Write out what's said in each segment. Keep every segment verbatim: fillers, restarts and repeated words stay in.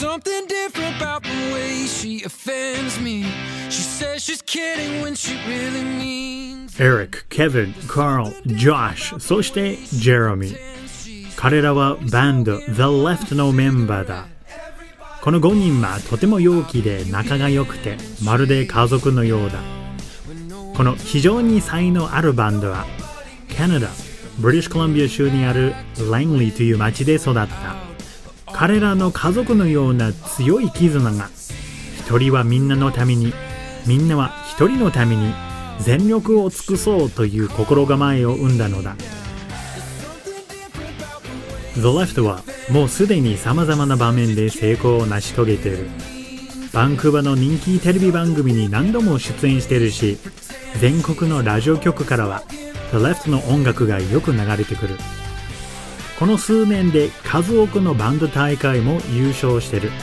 something different about the way she offends me. She says she's kidding when she really means. Eric, Kevin, Carl, Josh、そしてジェレミー。彼らはバンド The Left のメンバーだ。このごにんはとても陽気で仲が良くて、まるで家族のようだ。この非常に才能あるバンドは、カナダ、ブリティッシュコロンビア州にあるラングリーという町で育った。彼らの家族のような強い絆が、一人はみんなのために、みんなは一人のために全力を尽くそうという心構えを生んだのだ。The Left はもうすでに様々な場面で成功を成し遂げている。バンクーバーの人気テレビ番組に何度も出演しているし、全国のラジオ局からは The Left の音楽がよく流れてくる。この数年で数多くのバンド大会も優勝している。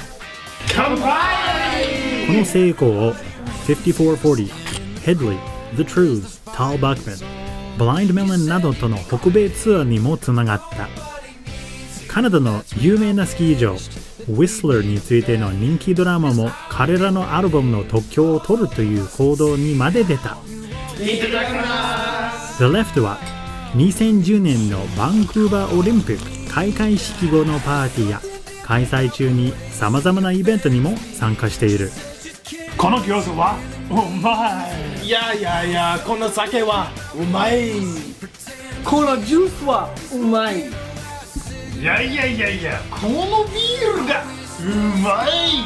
この成功をフィフティフォーフォーゼロ、Headley、The Truth、Tal Bachman、Blind Melon などとの北米ツアーにもつながった。カナダの有名なスキー場 Whistler についての人気ドラマも彼らのアルバムの特許を取るという行動にまで出た。いただきます。The Left はにせんじゅうねんのバンクーバーオリンピック開会式後のパーティーや開催中にさまざまなイベントにも参加している。 この餃子はうまい。いやいやいや、この酒はうまい。 このジュースはうまい。 いやいやいやいや、このビールがうまい。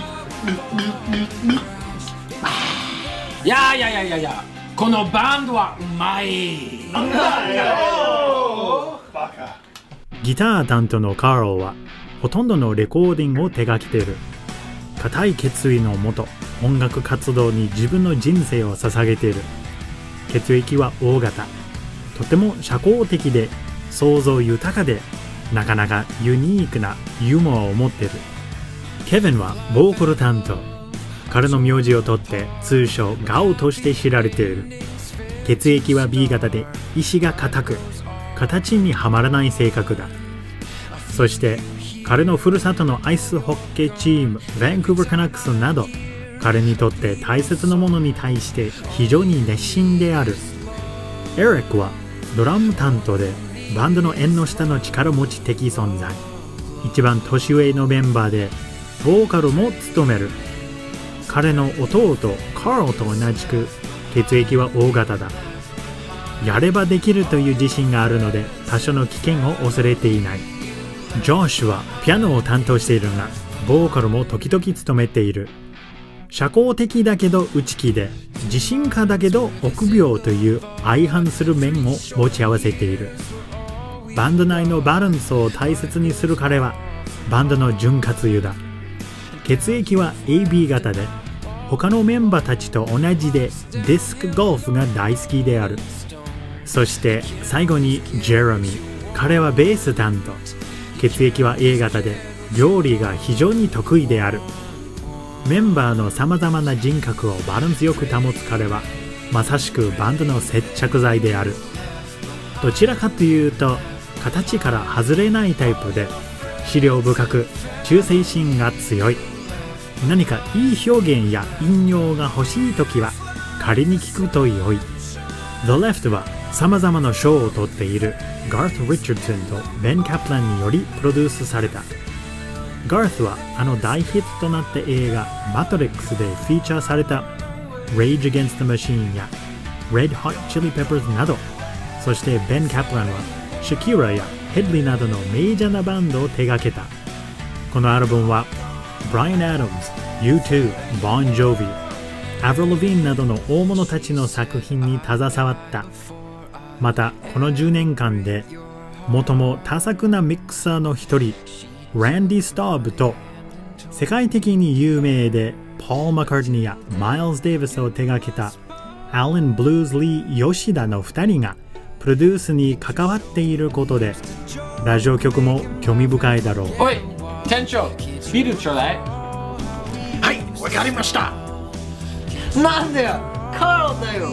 いやいやいやいやいや、このバンドはうまい。なんだよバカ。 ギター担当のカールはほとんどのレコーディングを手掛けている。固い決意のもと音楽活動に自分の人生を捧げている。血液は O 型、とても社交的で想像豊かでなかなかユニークなユーモアを持っている。ケビンはボーカル担当。彼の名字を取って通称ガオとして知られている。血液は B 型で意志が固く形にはまらない性格だ。そして彼のふるさとのアイスホッケーチームバンクーバーカナックスなど彼にとって大切なものに対して非常に熱心である。エリックはドラム担当でバンドの縁の下の力持ち的存在。一番年上のメンバーでボーカルも務める。彼の弟カールと同じく血液は O 型だ。やればできるという自信があるので多少の危険を恐れていない。ジョシュはピアノを担当しているがボーカルも時々務めている。社交的だけど内気で自信家だけど臆病という相反する面を持ち合わせている。バンド内のバランスを大切にする彼はバンドの潤滑油だ。血液は エービー 型で他のメンバーたちと同じでディスクゴルフが大好きである。そして最後にジェレミー。彼はベース担当。血液は A 型で料理が非常に得意である。メンバーのさまざまな人格をバランスよく保つ彼はまさしくバンドの接着剤である。どちらかというと形から外れないタイプで思慮深く忠誠心が強い。何かいい表現や引用が欲しいときは仮に聞くと良い。The Left はさまざまな賞を取っているガース・リチャードソンとベン・カプランによりプロデュースされた。ガースはあの大ヒットとなった映画マトリックスでフィーチャーされた Rage Against the Machine や Red Hot Chili Peppers など、そしてベン・カプランはシャキーラやヘッリーなどのメジャーなバンドを手掛けた。このアルバムはブライアン・アダムズ、ユーツー、ボン・ジョービー、アヴリル・ラヴィーンなどの大物たちの作品に携わった。またこのじゅうねんかんで最も多作なミクサーの一人ランディ・スターブと世界的に有名でポール・マッカートニーやマイルズ・デイビスを手掛けたアレン・ブルーズ・リー・吉田のふたりがプロデュースに関わっていることでラジオ局も興味深いだろう。 おい店長、ビールちょうだい。 はい、わかりました。 なんだよ、カールだよ。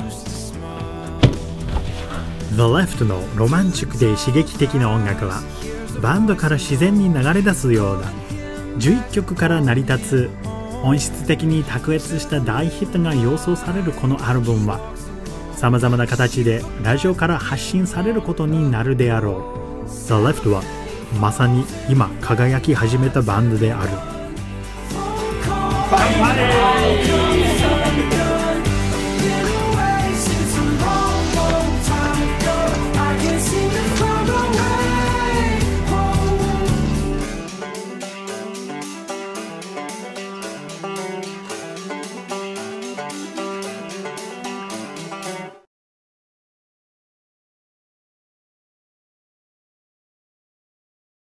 The Left のロマンチックで刺激的な音楽はバンドから自然に流れ出すようだ。 じゅういっきょくから成り立つ音質的に卓越した大ヒットが予想されるこのアルバムはさまざまな形でラジオから発信されることになるであろう。 The Left はまさに今輝き始めたバンドである。 頑張れ